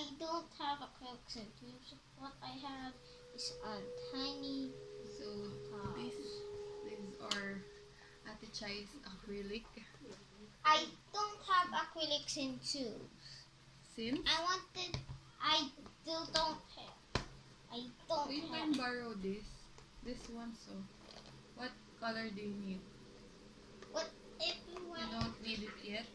I don't have acrylics and tubes. What I have is a tiny So these are Ate Chai's acrylic. I don't have acrylics and tubes. Since I still don't have. I don't you have. can borrow this one. So what color do you need? What if you You want? don't need it yet.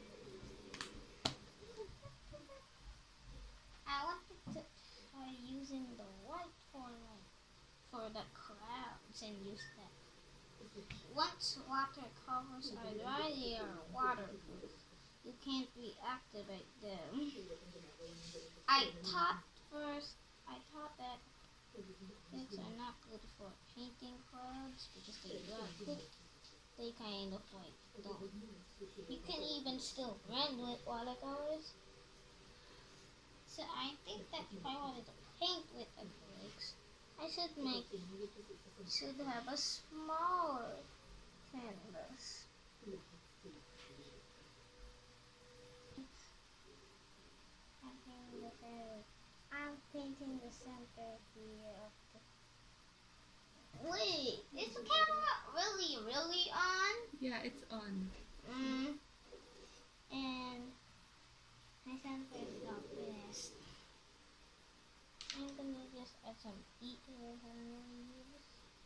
I wanted to try using the white for the clouds and use that. Once water covers are dry, they are waterproof. You can't reactivate them. I thought that things are not good for painting clouds because they dry quick. They kind of like don't. You can even still blend with watercolors. So I think that if I wanted to paint with acrylics, I should have a smaller canvas. I'm painting the center here. Wait, is the camera really on? Yeah, it's on. And my center is not finished. I'm gonna just add some details on these.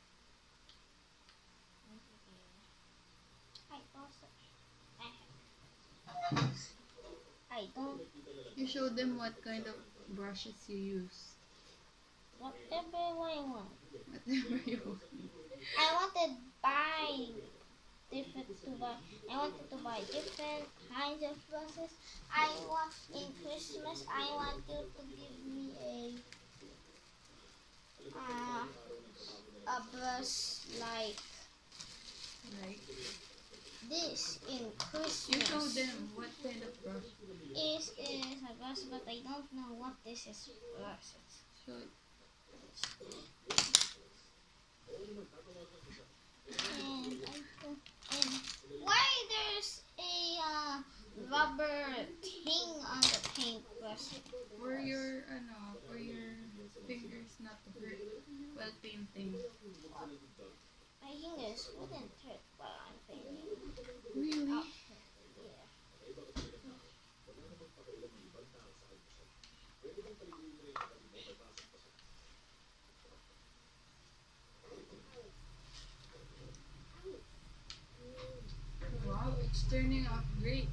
I don't. You show them what kind of brushes you use. Whatever I want. Whatever you want. I wanted I wanted to buy different kinds of brushes. In Christmas I want you to give me a brush like this in Christmas. You show them what kind of brush. This is a brush, but I don't know what this is brushes. Show it. And why there's a rubber thing on the paintbrush? For your fingers not to hurt while painting. My fingers wouldn't hurt while I'm painting. Really? Yeah. Wow, it's turning out great.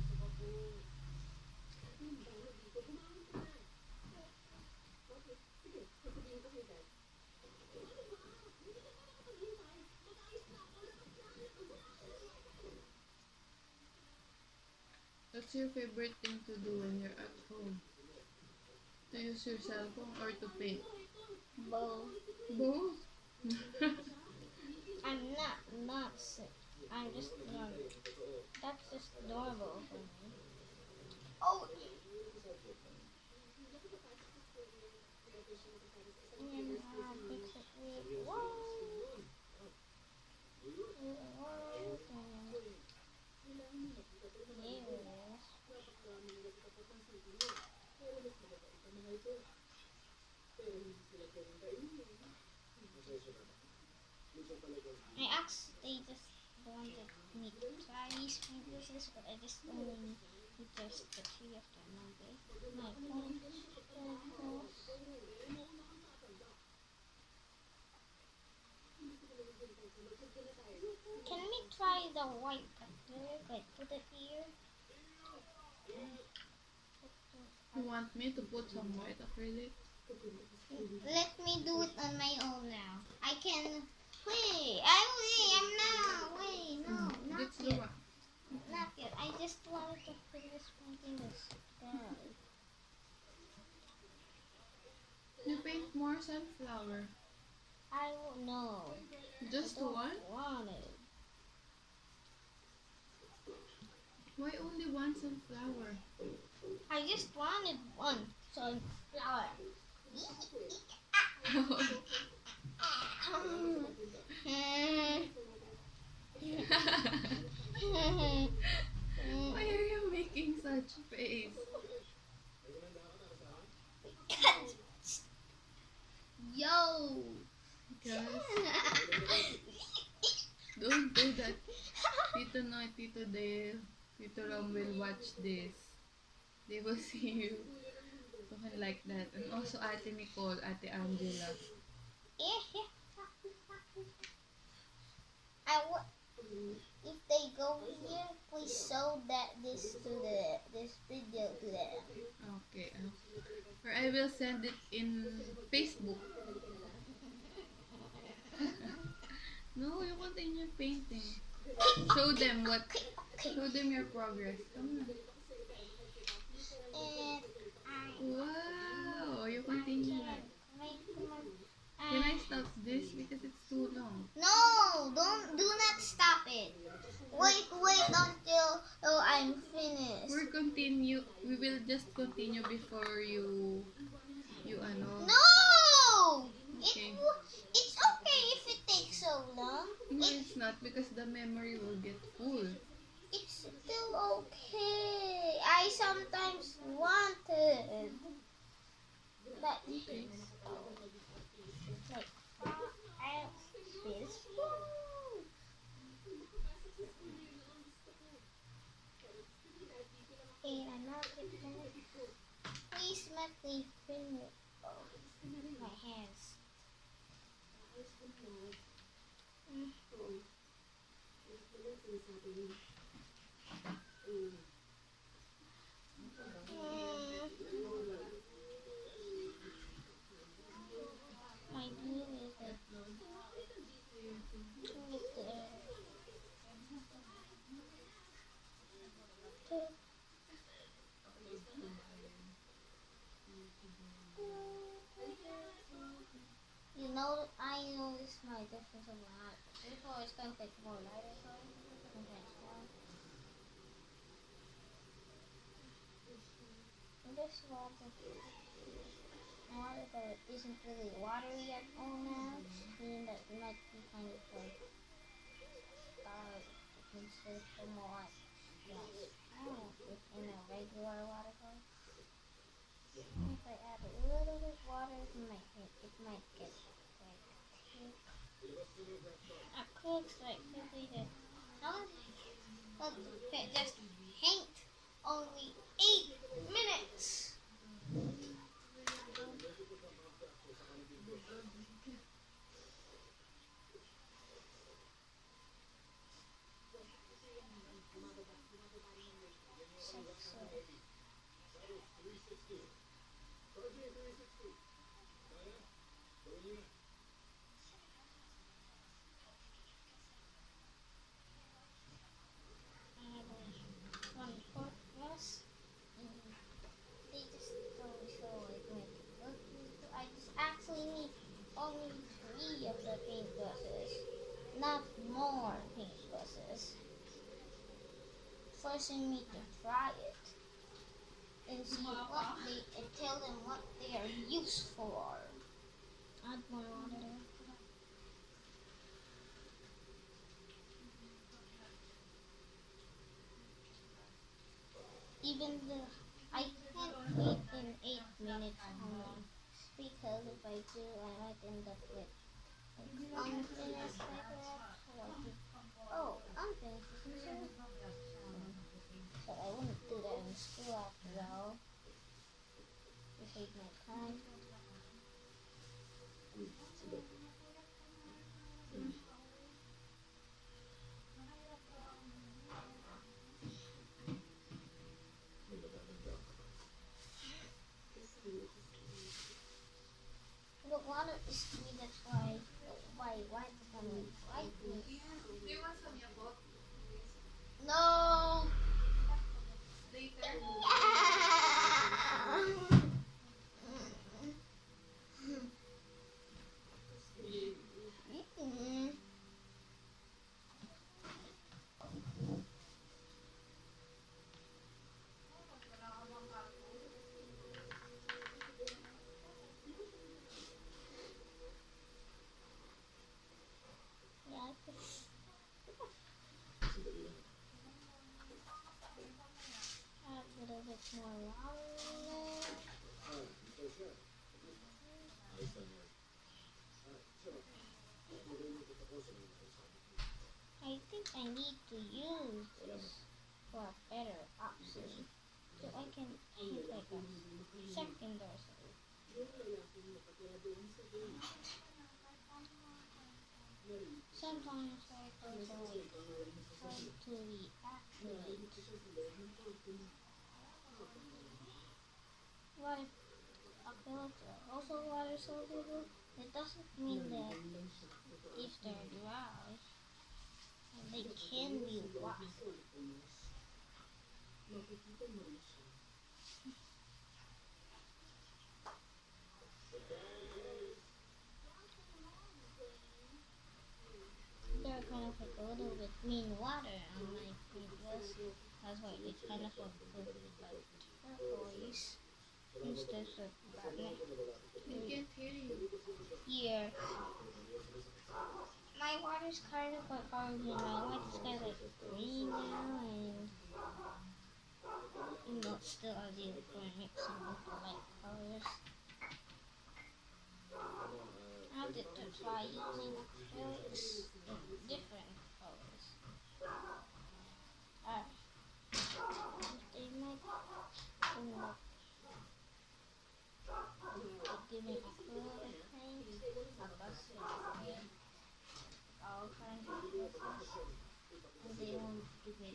What's your favorite thing to do when you're at home? To use your cell phone or to paint? Both. Both? I'm not sick. I'm just normal. That's just normal for me. Oh. They just wanted me to try these pieces, but I just only need just the three of them. Okay, my point. Can we try the white acrylic? Like put it here. You want me to put some white acrylic? Let me do it on my own now. I can. Wait, no, not yet. Not yet. I just wanted to finish painting this guy. You paint more sunflower. I don't know. Just one? Want it. Why only one sunflower? I just wanted one sunflower. Why are you making such face? Just don't do that. Tito Noy, Tito Dale, Tito Rom will watch this. They will see you talking like that. And also Ate Nicole, Ate Angela. If they go here, please show this video to them. Okay. Or I will send it in Facebook. No, you continue painting. Show them your progress. Come on. Wow, you continue. Can I stop this because it's too long? No, do not stop it. Wait until I'm finished. We will just continue before you ano. No! Okay. It's okay if it takes so long. No, it's not because the memory will get full. It's still okay. I sometimes wanted that Okay. like this one. And I'm not finished. Please let me finish. My hands. My glue is I noticed my difference a lot. Before it's going to take more lighter color. This water that isn't really watery at all now, meaning that it might be kind of like you can search for more in a regular watercolor. If I add a little bit of water, it might get like thick. Like quickly to just paint only 8 minutes. I just actually need only 3 of the paintbrushes, not more paintbrushes. Forcing me to try it and see and tell them what they are used for. Add more water. Even though I can't paint in 8 minutes only, because if I do, I might end up with unfinished like that. Unfinished, isn't it? So I wouldn't do that in school after all. To save my time. The water is sweet, that's why white become white. Do you want some yogurt? No. Later. Add a little secondary. Sometimes I go to the accurate. What if acrylics are also water soluble? It doesn't mean that if they're dry, they can be washed. They're kind of like a little bit mean water on my paintbrush. That's why they kind of look like turquoise instead of black. I can't hear you. Here, my water's kind of like orange and my white's kind of like green now, and it's still ideal for mixing with the light colors. I did to try using acrylics in different colors. They might give me acrylic paint, all kinds of colors, and they won't give me.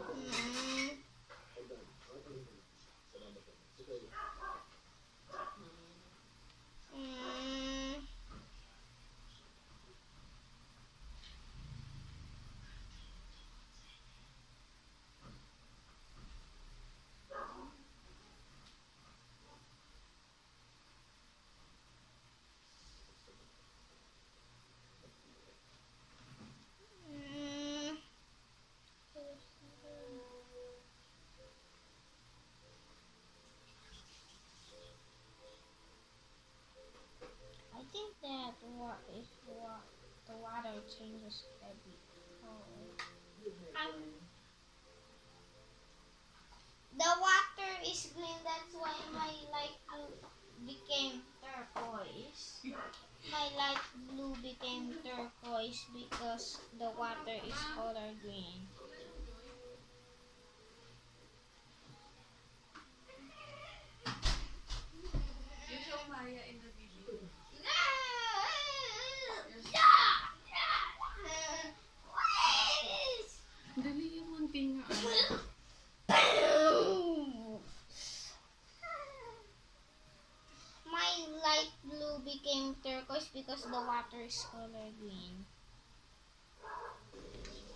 I think that if the water changes every color. The water is green, that's why my light blue became turquoise. My light blue became turquoise because the water is color green. You show Maya in the video. Dali yung munti nga. My light blue became turquoise because the water is color green.